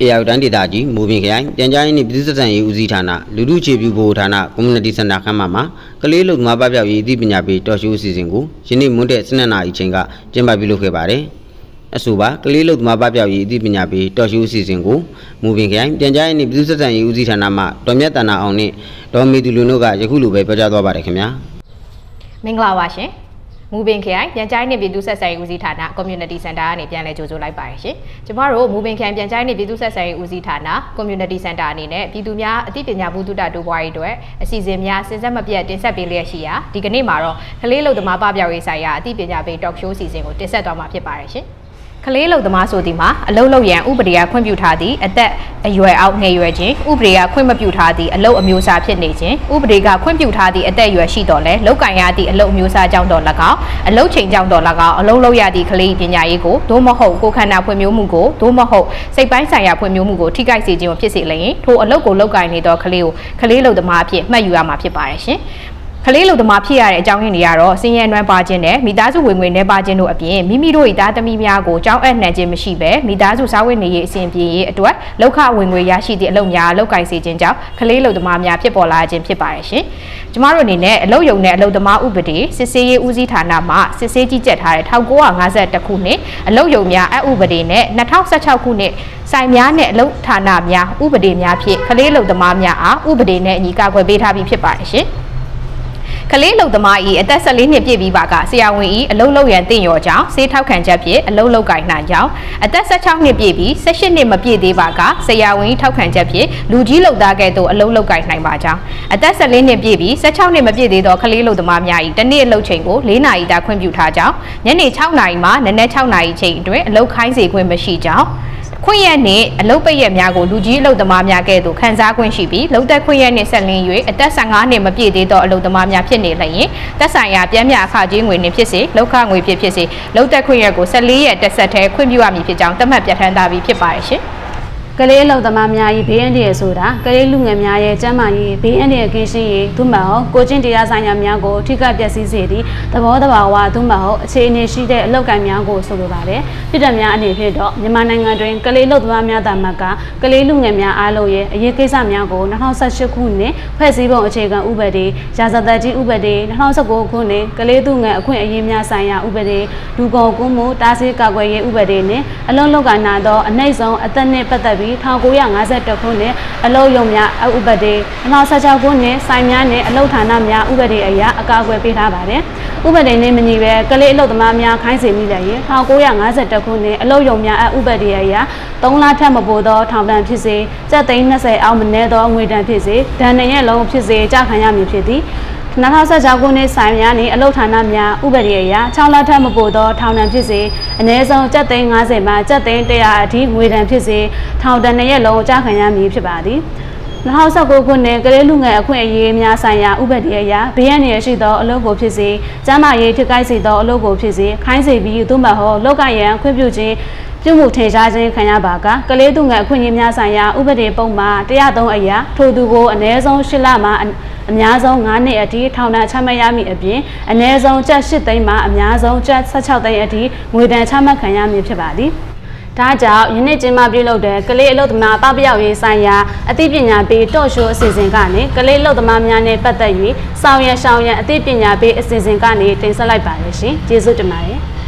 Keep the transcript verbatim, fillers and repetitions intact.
A R တိုင်းဒေသကြီးမူပင်ခရိုင်ပြန်ကြားရေးနှင့်ပြည်သူ့ဆက်ဆံရေးဦးစီးဌာနလူထုအခြေပြုဗဟိုဌာန Community Center ခန်းမမှာကလေးလူသမားပပျောက်ရေးအသိပညာပေးတော်ရှိုးအစီအစဉ်ကိုယနေ့မွန်းတဲ့စနေနေ့အချိန်ကကျင်းပပြုလုပ်ခဲ့ပါတယ်။အဆိုပါကလေးလူသမားပပျောက်ရေးအသိပညာပေးတော်ရှိုးအစီအစဉ်ကိုမူပင်ခရိုင်ပြန်ကြားရေးနှင့်ပြည်သူ့ဆက်ဆံရေးဦးစီးဌာနမှတော်မြတ်တန်နာအောင်နှင့်ဒေါ်မေသူလူတို့ကယခုလိုပဲပြောကြားသွားပါတယ်ခင်ဗျာ။မင်္ဂလာပါရှင်။မူပင်ခရိုင်ပြန်ကြားရေးနှင့်ပြည်သူ့ဆက်ဆံရေးဦးစီးဌာန Community Center ကနေပြန်လည်ကြိုဆိုလိုက်ပါတယ်ရှင်။ကျမတို့မူပင်ခရိုင်ပြန်ကြားရေးနှင့်ပြည်သူ့ဆက်ဆံရေးဦးစီးဌာန Community Center အနေနဲ့ပြည်သူများအသိပညာဘုဒ္ဓတိုးပွားရေးအတွက်အစီအစဉ်များစဉ်ဆက်မပြတ်တင်ဆက်ပေးလျက်ရှိရာဒီကနေ့မှာတော့ကလေးလူသမားပပျောက်ရေးဆိုင်ရာအသိပညာပေး Talk Show အစီအစဉ်ကိုတင်ဆက်သွားမှာဖြစ်ပါတယ်ရှင်။ကလေးလူသမားဆိုဒီမှာအလုတ်လုတ်ရန်ဥပဒေအခွင့်ပြုထားသည့်အသက်အရွယ်အောက်ငယ်ရွယ်ခြင်းဥပဒေအခွင့်မပြုထားသည့်အလုတ်အမျိုးအစားဖြစ်နေခြင်းဥပဒေကခွင့်ပြုထားသည့်အသက်အရွယ်ရှိတော်လဲလောက်ကင်ရသည့်အလုတ်အမျိုးအစားကြောင့်တော်၎င်းအလုတ်ချိန်ကြောင့်တော်၎င်းအလုတ်လုတ်ရသည့်ကလေးပညာရေးကိုသို့မဟုတ်ကိုယ်ခန္ဓာဖွံ့ဖြိုးမှုကိုသို့မဟုတ်စိတ်ပိုင်းဆိုင်ရာဖွံ့ဖြိုးမှုကိုထိခိုက်စေခြင်းဖြစ်စေလျင်ထိုအလုတ်ကိုလောက်ကင်နေသောကလေးကိုကလေးလူသမားအဖြစ်မှတ်ယူရမှာဖြစ်ပါတယ်ရှင်ကလေးလူသမားဖြစ်ရတဲ့အကြောင်းရင်းတွေကတော့စင်ရဲနွမ်းပါခြင်းနဲ့မိသားစုဝင်ငွေနဲ့ပါခြင်းတို့အပြင်မိမိတို့၏သားသမီးများကိုကြောင်းအပ်နှံခြင်းမရှိဘဲမိသားစုစားဝတ်နေရေးအစဉ်ပြေရေးအတွက်လောက်ခဝင်ငွေရရှိသည့်အလုပ်များအလုပ်ကိုင်စေခြင်းကြောင့်ကလေးလူသမားများဖြစ်ပေါ်လာခြင်းဖြစ်ပါတယ်ရှင်။ကျမတို့အနေနဲ့အလုပ်ယုံနဲ့အလုပ်သမားဥပဒေစစ်ဆေးရေးဦးစီးဌာနမှစစ်ဆေးကြီးကြပ်ထားတဲ့၁၉၅၁ခုနှစ်အလုပ်ယုံများအဥပဒေနဲ့၂၀၁၆ခုနှစ်ဆိုင်များနဲ့အလုပ်ဌာနများဥပဒေများဖြင့်ကလေးလူသမားများအားဥပဒေနဲ့အညီကာကွယ်ပေးထားပြီးဖြစ်ပါတယ်ရှင်။ကလေးလူသမား၏အသက်၁၄နှစ်ပြည့်ပြီးပါကဆရာဝန်၏အလုပ်လုပ်ရန်တင့်ရော်ကြောင့်ဆေးထောက်ခံချက်ဖြင့်အလုပ်လုပ်ကိုင်နိုင်ကြောင်းအသက်၁၆နှစ်ပြည့်ပြီး၁၈နှစ်မပြည့်သေးပါကဆရာဝန်၏ထောက်ခံချက်ဖြင့်လူကြီးလုပ်သားကဲ့သို့အလုပ်လုပ်ကိုင်နိုင်ပါကြောင်းအသက်၁၄နှစ်ပြည့်ပြီး၁၆နှစ်မပြည့်သေးသောကလေးလူသမားများ၏တစ်နေ့အလုပ်ချိန်ကို၄နာရီသာခွင့်ပြုထားကြောင်းညနေ၆နာရီမှနနက်၆နာရီချိန်အတွင်းအလုပ်ခိုင်းစေခွင့်မရှိကြောင်းခွင့်ရနဲ့အလုပ်ပိတ်ရက်များကိုလူကြီးအလုပ်သမားများကဲ့သို့ခန်းစားခွင့်ရှိပြီးလုံသက်ခွင့်ရနဲ့ဆက်လင်း၍အသက်၁၅နှစ်မပြည့်သေးသောအလုပ်သမားများဖြစ်နေလျင်သက်ဆိုင်ရာပြန်မြအခကြေးငွေနှင့်ဖြစ်စေလောက်ခငွေဖြစ်ဖြစ်စေလုံသက်ခွင့်ရကို၁၄ရက်တစ်ဆက်တည်းခွင့်ပြုရမည်ဖြစ်ကြောင်းသတ်မှတ်ပြဋ္ဌာန်းထားပြီးဖြစ်ပါရဲ့ရှင်ကလေးလုံသမားများ၏ဘေးအန္တရာယ်ဆိုတာကလေးလူငယ်များရဲ့ကျန်းမာရေးဘေးအန္တရာယ်ကင်းရှင်းရေးသို့မဟုတ်ကိုကျင့်တရားဆိုင်ရာများကိုထိခိုက်ပျက်စီးစေသည့်သဘောတဘာဝသို့မဟုတ်အခြေအနေရှိတဲ့အလုပ်ကိုင်များကိုဆိုလိုပါတယ်ပြည်ထောင်များအနေဖြင့်တော့မြန်မာနိုင်ငံတွင်ကလေးလုံသမားများတာမှကကလေးလူငယ်များအားလုံးရဲ့အရေးကိစ္စများကို၂၀၁၈ခုနှစ်ဖွဲ့စည်းပုံအခြေခံဥပဒေရာဇသတ်ကြီးဥပဒေ၂၀၁၉ခုနှစ်ကလေးသူငယ်အခွင့်အရေးများဆိုင်ရာဥပဒေလူကုန်ကူးမှုတားဆီးကာကွယ်ရေးဥပဒေနှင့်အလုံးလောက်ကိုင်နာသောအနှိမ့်ဆုံးအသက်နှင့်ပတ်သက်ပြီး၁၉၅၁ခုနှစ်အလုပ်ရုံများဥပဒေ၂၀၁၆ခုနှစ်ဆိုင်များနဲ့အလုပ်ဌာနများဥပဒေအရအကာအကွယ်ပေးထားပါတယ်။ဥပဒေနဲ့မညီပဲကလေးအလုပ်သမားများခိုင်းစေမိလည်းရင်၁၉၅၁ခုနှစ်အလုပ်ရုံများဥပဒေအရ၃လထက်မပိုသောထောင်ဒဏ်ဖြစ်စေကျပ်သိန်း၂၀အောက်မနည်းသောငွေဒဏ်ဖြစ်စေဒဏ်နှစ်ရက်လုံးဖြစ်စေကြခံရမည်ဖြစ်သည်၂၀၁၆ခုနှစ်ဆိုင်များနှင့်အလုပ်ဌာနများဥပဒေအရ၆လထက်မပိုသောထောင်ဒဏ်ဖြစ်စေအနည်းဆုံးကျပ်သိန်း၅၀မှကျပ်သိန်း၁၀၀အထိငွေဒဏ်ဖြစ်စေထောင်ဒဏ်နှစ်ရက်လုံးကြခံရမည်ဖြစ်ပါသည်၂၀၁၉ခုနှစ်ကလေးလူငယ်အခွင့်အရေးများဆိုင်ရာဥပဒေအရဘေးအန္တရာယ်ရှိသောအလုပ်ကိုဖြစ်စေကျန်းမာရေးထိခိုက်စေသောအလုပ်ကိုဖြစ်စေခိုင်းစေပြီးသို့မဟုတ်လောက်ကရန်ခွင့်ပြုခြင်းပြုမှုထင်ရှားခြင်းခံရပါကကလေးသူငယ်အခွင့်အရေးများဆိုင်ရာဥပဒေပုံမှာ၁၀၃အရာထိုသူကိုအနည်းဆုံး၈လမှအများဆုံး၅နှစ်အထိထောင်ဒဏ်ချမှတ်ရမည်အပြင်အနည်းဆုံးကျပ်၈သိန်းမှအများဆုံးကျပ်၁၆သိန်းအထိငွေဒဏ်ချမှတ်ခံရမည်ဖြစ်ပါသည်ဒါကြောင့်ယနေ့ကျင်းပပြုလုပ်တဲ့ကလေးအလုပ်သမားပပျောက်ရေးဆိုင်ရာအသိပညာပေးတော့ရှိုးအစီအစဉ်ကနေကလေးအလုပ်သမားများနဲ့ပတ်သက်၍ဆောင်ရွက်ရှောင်ရန်အသိပညာပေးအစီအစဉ်ကနေတင်ဆက်လိုက်ပါရရှင်ကျေးဇူးတင်ပါတယ်